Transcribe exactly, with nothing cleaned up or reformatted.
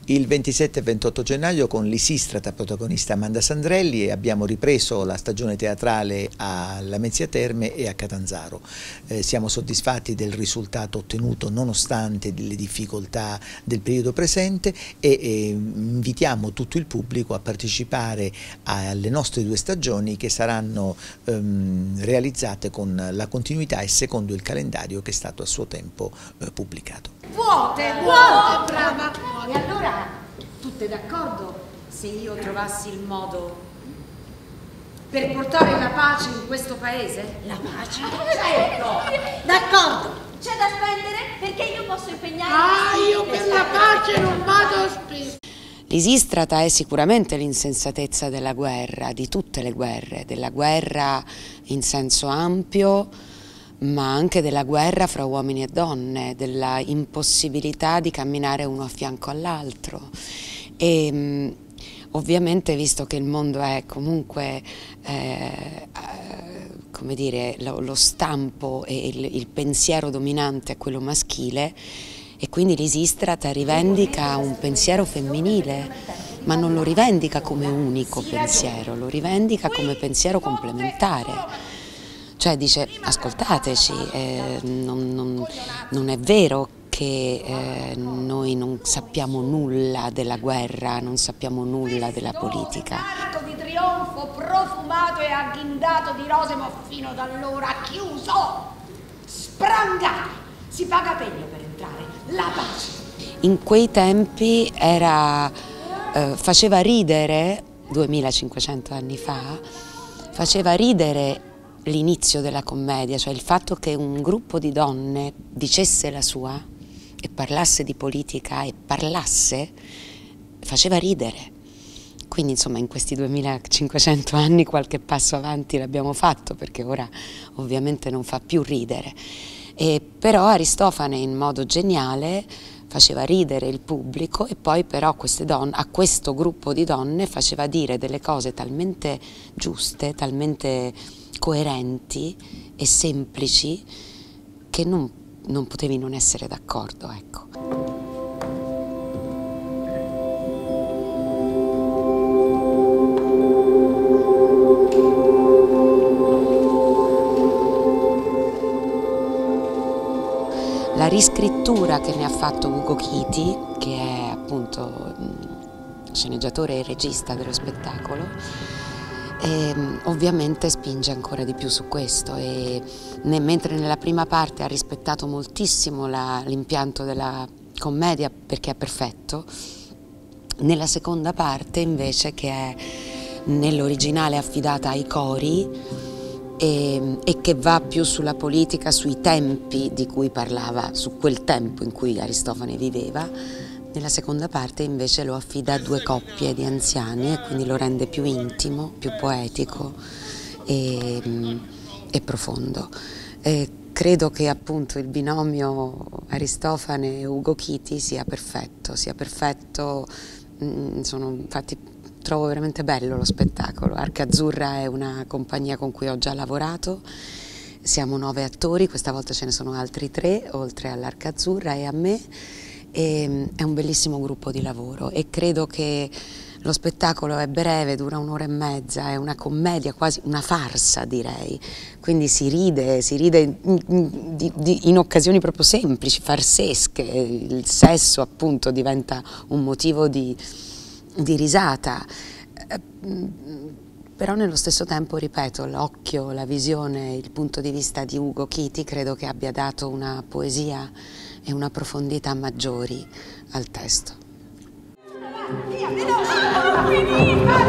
Il ventisette e ventotto gennaio con Lisistrata, protagonista Amanda Sandrelli, abbiamo ripreso la stagione teatrale a Lamezia Terme e a Catanzaro. Eh, siamo soddisfatti del risultato ottenuto nonostante le difficoltà del periodo presente e eh, invitiamo tutto il pubblico a partecipare alle nostre due stagioni che saranno ehm, realizzate con la continuità e secondo il calendario che è stato a suo tempo eh, pubblicato. Vuote, vuote, brava! E allora, tutte d'accordo se io trovassi il modo per portare la pace in questo paese? La pace? Certo! D'accordo! C'è da spendere perché io posso impegnare... Ah, io per la pace non vado a spendere! Lisistrata è sicuramente l'insensatezza della guerra, di tutte le guerre, della guerra in senso ampio, ma anche della guerra fra uomini e donne, della impossibilità di camminare uno a fianco all'altro. E mh, ovviamente, visto che il mondo è comunque eh, come dire, lo, lo stampo e il, il pensiero dominante è quello maschile, e quindi Lisistrata rivendica un pensiero femminile, ma non lo rivendica come unico pensiero, lo rivendica come pensiero complementare. Cioè dice, ascoltateci, eh, non, non, non è vero che eh, noi non sappiamo nulla della guerra, non sappiamo nulla della politica. Arco di trionfo profumato e agghindato di rose, ma fino ad allora chiuso, sprangato, si paga peggio per entrare, la pace. In quei tempi era, eh, faceva ridere, duemilacinquecento anni fa, faceva ridere l'inizio della commedia, cioè il fatto che un gruppo di donne dicesse la sua e parlasse di politica e parlasse, faceva ridere. Quindi insomma in questi duemilacinquecento anni qualche passo avanti l'abbiamo fatto, perché ora ovviamente non fa più ridere. E però Aristofane in modo geniale faceva ridere il pubblico e poi però queste donne, a questo gruppo di donne faceva dire delle cose talmente giuste, talmente coerenti e semplici che non, non potevi non essere d'accordo, ecco. La riscrittura che ne ha fatto Ugo Chiti, che è appunto sceneggiatore e regista dello spettacolo, e ovviamente spinge ancora di più su questo, e ne, mentre nella prima parte ha rispettato moltissimo l'impianto della commedia perché è perfetto, nella seconda parte invece, che è nell'originale affidata ai cori e, e che va più sulla politica, sui tempi di cui parlava, su quel tempo in cui Aristofane viveva, nella seconda parte invece lo affida a due coppie di anziani e quindi lo rende più intimo, più poetico e, e profondo. E credo che appunto il binomio Aristofane e Ugo Chiti sia perfetto, sia perfetto, sono, infatti trovo veramente bello lo spettacolo. Arca Azzurra è una compagnia con cui ho già lavorato, siamo nove attori, questa volta ce ne sono altri tre, oltre all'Arca Azzurra e a me. E è un bellissimo gruppo di lavoro e credo che lo spettacolo è breve, dura un'ora e mezza, è una commedia, quasi una farsa direi, quindi si ride, si ride in, in, in, in occasioni proprio semplici, farsesche, il sesso appunto diventa un motivo di, di risata, però nello stesso tempo, ripeto, l'occhio, la visione, il punto di vista di Ugo Chiti credo che abbia dato una poesia e una profondità maggiori al testo. Via, veloce!